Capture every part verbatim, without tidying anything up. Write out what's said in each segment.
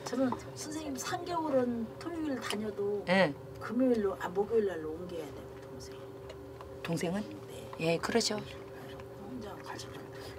저는 선생님 삼 개월은 토요일 다녀도 예. 금요일로 아 목요일 날로 옮겨야 돼요 동생. 동생은? 네. 예, 그러죠. 혼자 가지고.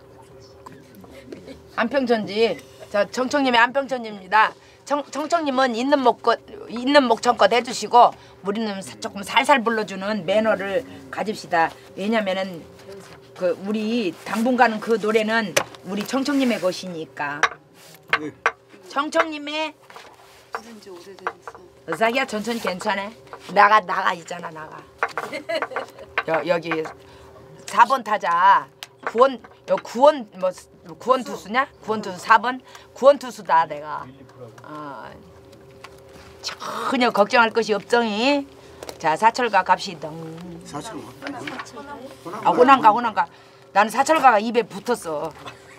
안평전지. 저 정청님의 안평전지입니다. 정, 정청님은 있는 목껏 있는 목청껏 해주시고 우리는 사, 조금 살살 불러주는 매너를 가집시다. 왜냐면은 그 우리 당분간은 그 노래는 우리 청청님의 것이니까. 네. 청청님의 부른 지 오래됐어. 자기야 천천히 괜찮아. 나가 나가 있잖아 나가. 여, 여기 사 번 타자. 구원 여 구원 뭐 구원 투수냐? 구원 투수 사 번 구원 투수다 내가. 어, 전혀 걱정할 것이 없정이. 자 사철가 갑시다. 사철가. 아 호남가 호남가. 나는 사철가가 입에 붙었어.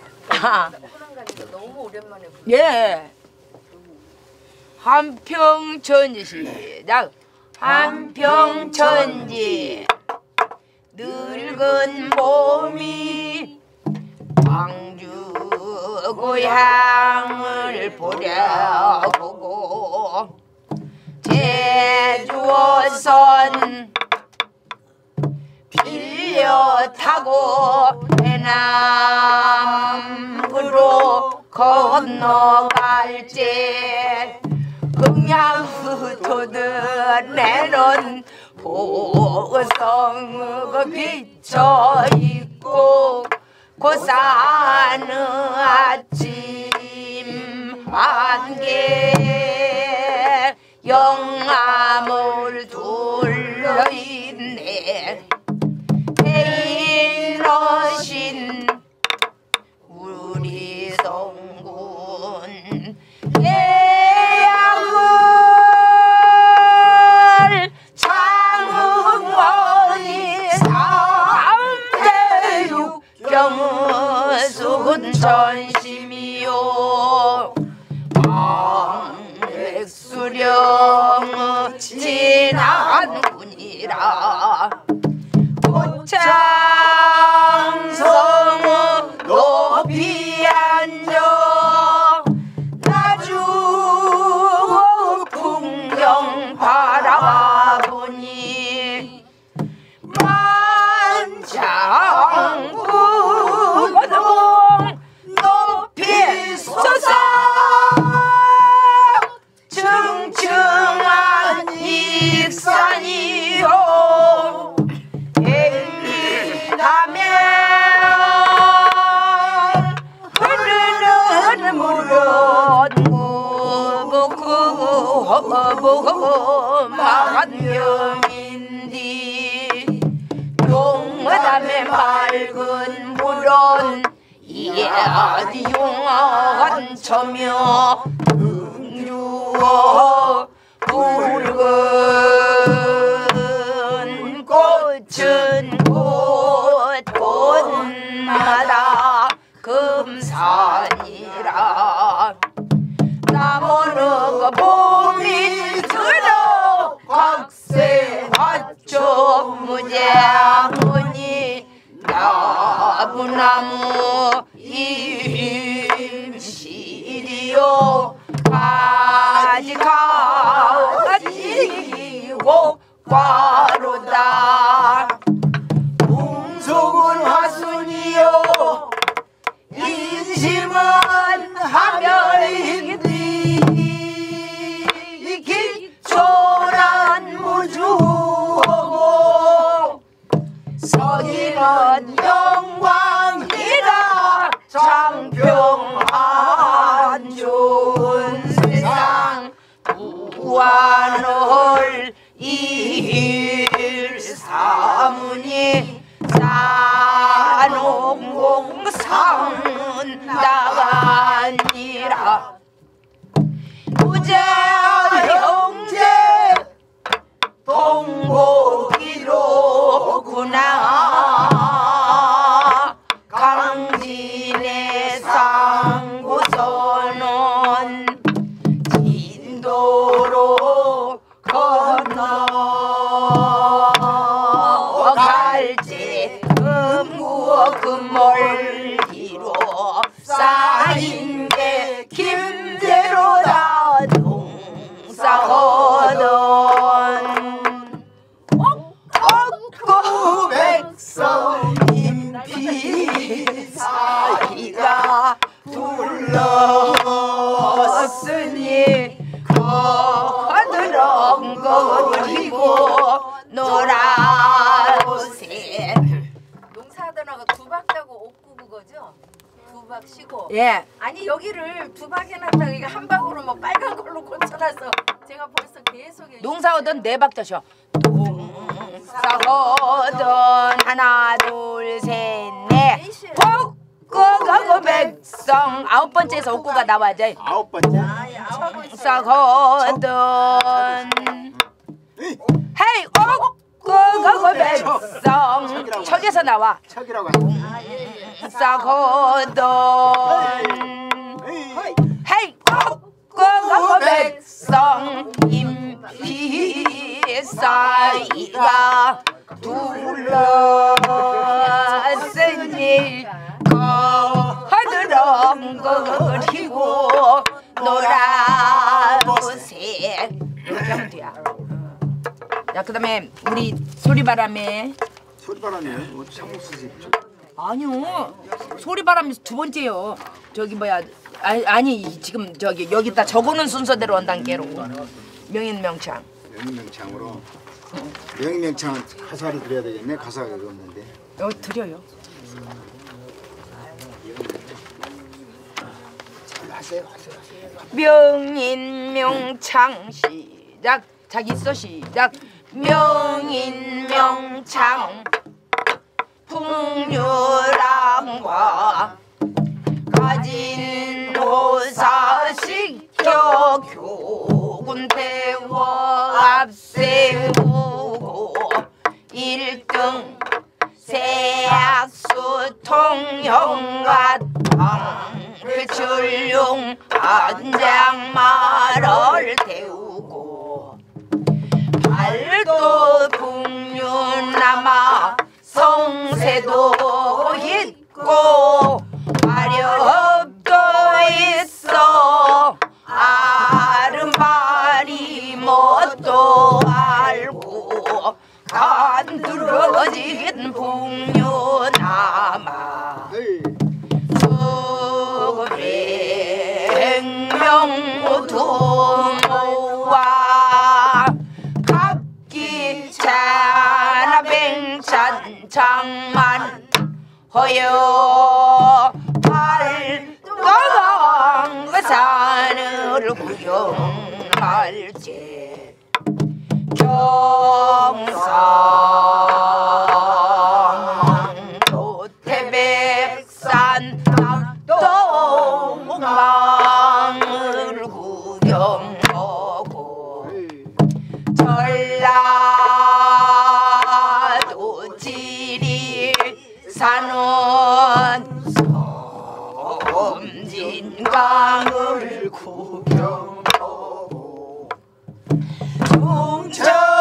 너무 오랜만에 부르. 예. 한평천지 시작. 한평천지 늙은 몸이 광주 고향을 보려고 제주어선 빌려 타고 해남으로 건너갈지 흥양도들에는 보성 비쳐있고 고사는 아침 안개 영암을 둘러있네. 대인러신 우리 성군 예약을 창흥원이 삼대육경은 전심이요 왕백수령 진한군이라 고창성 높이 앉아 나주 풍경 바라보니 만장군동 높이 솟아 층층한 익산이요 행리다면 흐르는 물은 무궁한 명인디 용하다면 맑은 물은 이야디용한 처며 응유어 붉은 꽃은 꽃 꽃마다 금산이라 나무는 봄이 들어 각세 화초 무장무니 나무나무 임시리요 가지가 가지고 과로다 웅속은 화순이요 인심은 하멸이니 기초란 무주하고 서기는 영광이라 장평한 좋은 세상 부안을 일사문이 산홍공상은 나가니라 부자 형제 동복이로구나 강진의 상고선은 진도로 건너갈지 금구어 금멀기로 쌓인 게 김대로다 놀아보세. 농사하더라고 두박 따고 옥구 그거죠? 두박 쉬고. 예. 아니 여기를 두박 해놨다가 이게 한 박으로 뭐 빨간 걸로 고쳐놔서 제가 벌써 계속 농사하던 네박 떠셔. 농사하던 하나 둘셋넷 복구가고 백성. 아홉 번째에서 옥구가 나와야지. 아홉 번째. 농사하던 헤이 옥구가고 백성. 척에서 나와. 척이라고 하는 농사하던 헤이 옥구가고 백성. 임피사이가 둘러쓰니 거드렁거리고 놀아보세. 이렇게 하면 돼요. 야, 그 다음에 우리 소리바람에. 소리바람이에요? 뭐 창목수집. 아니요, 소리바람이 두 번째요. 저기 뭐야, 아니, 아니 지금 저기 여기다 적어놓은 순서대로 원단계로 명인명창. 명인명창으로. 명인명창은 가사를 드려야 되겠네. 가사가 여기 없는데. 여기 드려요. 잘 하세요, 하세요. 명인명창 시작. 자기 있어 시작. 명인명창 풍류랑과 가진 노사시켜 교군 태워 앞세우고 일등 세약수 통영가탕 출룡 한장말을 태우고 발도 풍류남아 성세도 있고 마렵도 있어 아름바리 뭣도 알고 간드러진 풍류남아 수백명두모와 각기 차나뱅찬 장만 허여 발가강 그 산을 구경할지 경상 도태백산 낙동강을 구경하고 전라도 지리산은 섬진강을 구경하고 충청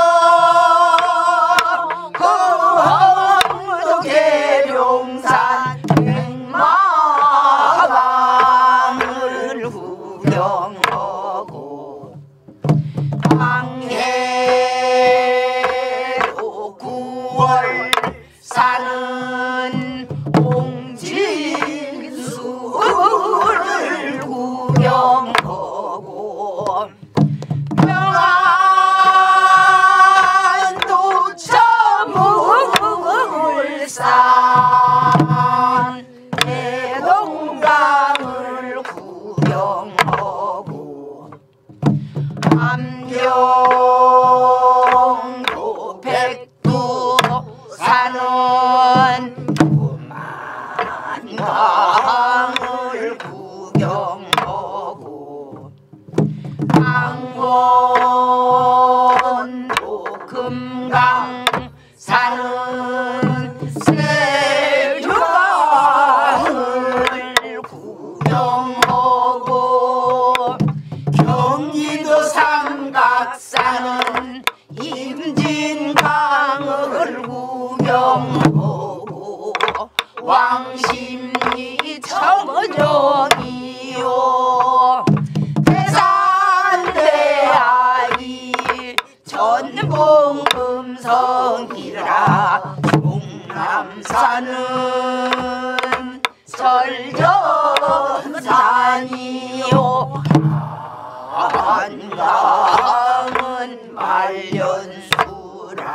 거도 계룡산 백마강을 구경하고 광해도 구월 사는 홍진수를 구경하고 평안도 저물산 대동강을 구경하고 함경도 백두 사는 구만강을 구경하고 강원도 금강 사는 세류강을 구경하고 경기도 삼각산은 임진강을 구경하고 왕십리 청정이요 대산대하이 전봉금성이라 종남산은 설전산이요 한강은 말년수라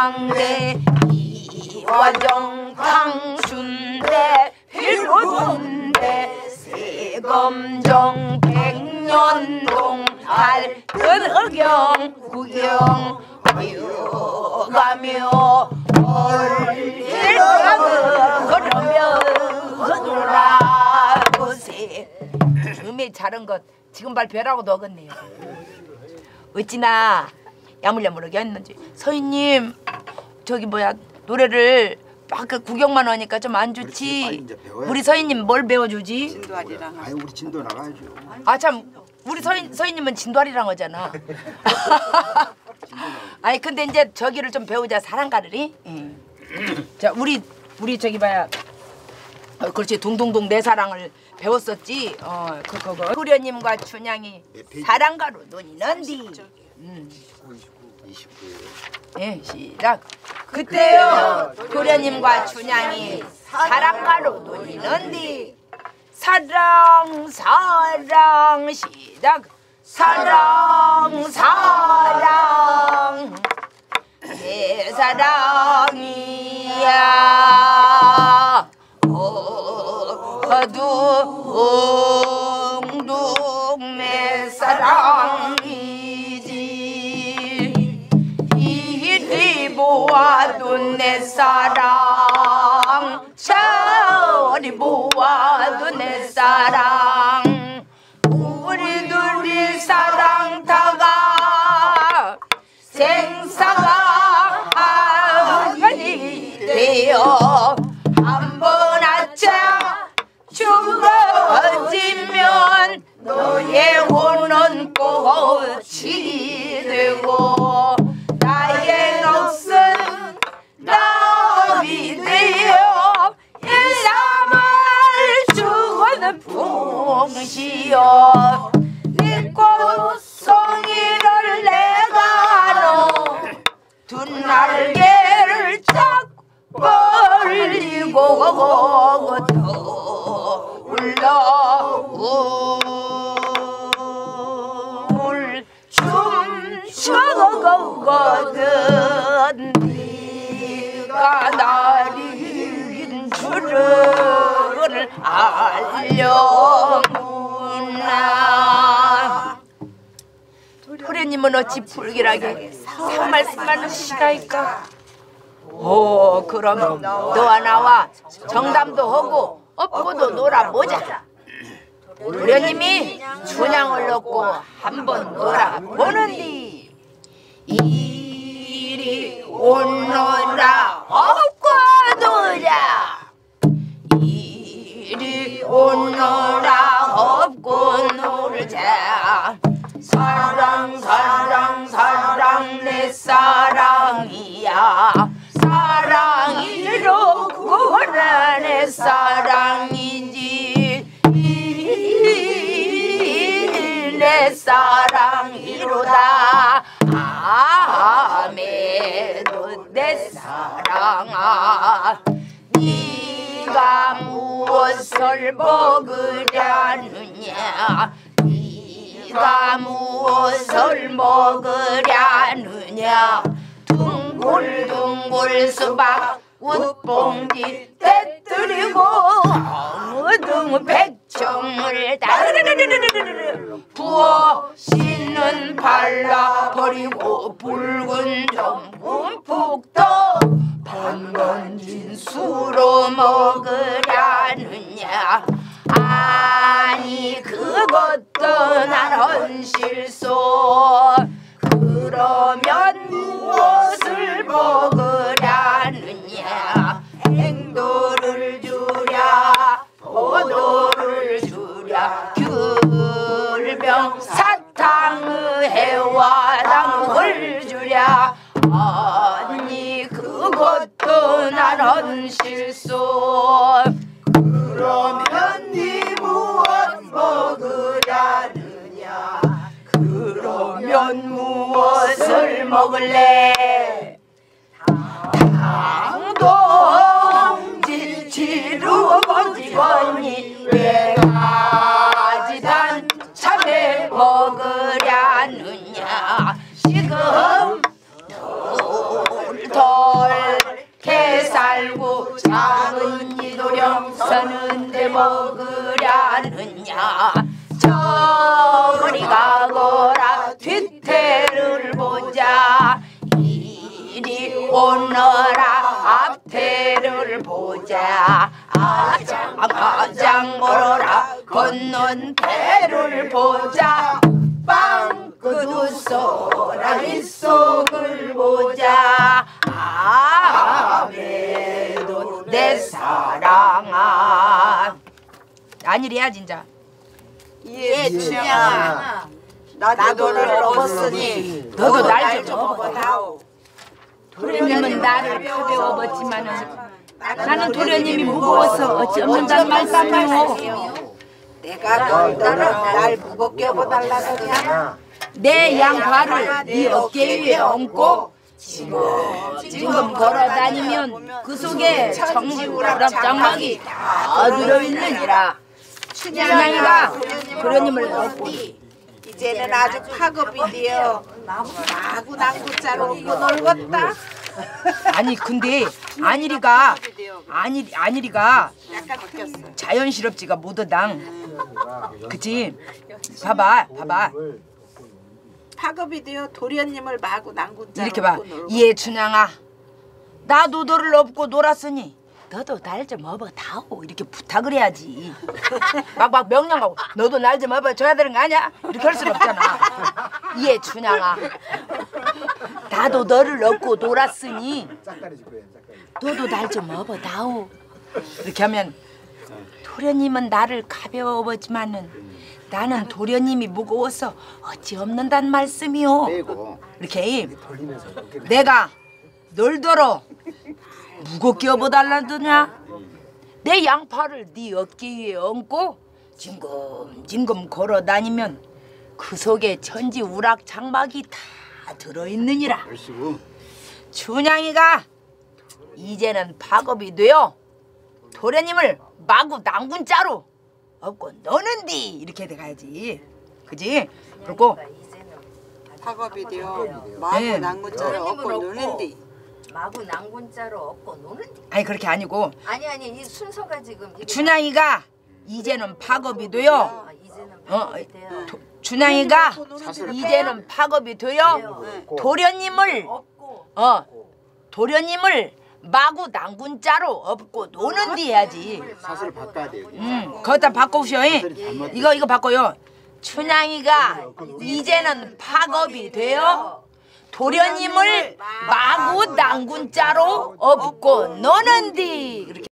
상대 이화정 당순대 필로군대 세검정 백년동 달근어경 구경 가며 얼리라고 그러며 놀아보세. 음에 잘한 것 지금 발표하라고도 어긋네요. 어찌나 야물야물하게 했는지. 서희님 저기 뭐야 노래를 막 그 구경만 하니까 좀 안 좋지. 우리 서희님 뭘 배워주지? 진도아리랑. 아니 우리 진도 나가야죠. 아 참 우리 서희, 서희님은 진도아리랑 하잖아. 아니 근데 이제 저기를 좀 배우자. 사랑가르리. 응. 자 우리 우리 저기 봐야 어, 그렇지 둥둥둥 내 사랑을 배웠었지. 어 그거 도련님과 춘향이 사랑가로 눈이 는디. 음. 이십구예요. 예 시작. 그때요 도련님과 춘향이 사랑가로 눈이 는디. 사랑 사랑 시작. 사랑 사랑 내 사랑이야 어두웅둥 내 사랑이지. 이리 보아도 내 사랑 저리 보아도 내 사랑 우리 둘이 사랑 다가 생사가 하연이 되어 한번 아차 죽어지면 너의 혼은 꽃이 되고 나의 넋은 나비 되어 일삼을 주고는 풍시여 네 꽃송이를 내가 너 두 날개를 쫙 벌리고 더 울러 춤추거든 네가 나린 줄을 알려무나. 도련님은 어찌 불길하게 상말씀만 하시다이까. 오 그럼 너와 나와 정담도 하고 업고도 놀아보자. 도련님이 춘향을 넣고 한번 놀아보는디. 이리 오너라 업고 놀자. 이리 오너라 업고 놀자. 사랑 사랑 사랑 내 사랑이야. 사랑이로 구라 내 사랑이지. 내 사랑이로다. 아메도 내 사랑아 네가 무엇을 먹으려느냐. 네가 무엇을 먹으려느냐. 둥글둥글 수박 웃봉지 떼뜨리고 어느 백청을 따르르르르르르 부어 씨는 발라버리고 붉은 전분푹도 반건진 수로 먹으려느냐. 아니 그것도 난 헌실소. 그러면 무엇을 먹으려느냐. 행도를 주랴 포도를 주랴 귤병 사탕의 해와당을 주랴. 아니 그것도 난 헌실소. 그러면 네 무엇 먹으려느냐. 그러면 무엇을 먹을래. 당동 지치루 거지거니 외가지단 참외 먹으려느냐. 지금 돌더 먹으려느냐 저리 가거라 뒤태를 보자 이리 오너라 앞태를 보자 아장 아장 멀어라 건넌 배를 보자 빵그 쏘라 윗속을 보자 아베도 내 사랑아 아니래야 진짜 예, 춘향아, 나도 너를 업었으니 너도 날 좀 업어다오. 도련님은 나를 가벼워 봤지만은 나는 도련님이 무거워서 어찌 없는단 말씀이오. 내가 너를 날 무겁게 업어달라더냐. 내 양발을 네 어깨 위에 얹고 지금 걸어다니면 그 속에 청지우락 장막이 다 들어있느니라. 춘향이가 도련님을 업고 이제는 아주 파급이 되어 마구 난구자로 업고 놀겠다. 아니 근데 안일이가 안일 안일이가 약간 웃겼어. 자연스럽지가 못하당. 그치? 봐봐 봐봐 파급이 되어 도련님을 마구 난구자로 이렇게 봐. 업고 놀겠다. 예 춘향아 나도 너를 업고 놀았으니 너도 날 좀 업어다오 이렇게 부탁을 해야지. 막막 명령하고 너도 날 좀 업어줘야 되는 거 아니야? 이렇게 할 수는 없잖아. 예 춘향아 나도 너를 업고 놀았으니 너도 날 좀 업어다오 이렇게 하면 도련님은 나를 가벼워 업었지만은 나는 도련님이 무거워서 어찌 없는단 말씀이오. 빼고 이렇게 내가 널더러 무겁게 업어달라더냐? 내 양팔을 네 어깨 위에 얹고 징금징금 걸어다니면 그 속에 천지 우락 장막이 다 들어있느니라. 얼씨구 춘향이가 이제는 박업이 되어 도련님을 마구 난군자로 업고 노는디 이렇게 돼가야지. 그지? 그리고 파급이 되어 마구 네. 난구자로 업고 노는디. 마구 난군자로 업고 노는. 아니 그렇게 아니고 아니 아니 이 순서가 지금 이게 춘향이가 이제는 박업이 되어 아, 이제는 어, 바꿔야 돼요. 도, 춘향이가 사슬을 이제는 박업이 되어 도련님을 업고 어 도련님을 마구 난군자로 업고 노는디 해야지. 사슬을 바꿔야 돼요. 음, 거기다 바꿔오셔. 이거 이거 바꿔요. 춘향이가 이제는 박업이 되어 도련님을 마구 난군자로 업고 노는디 이렇게.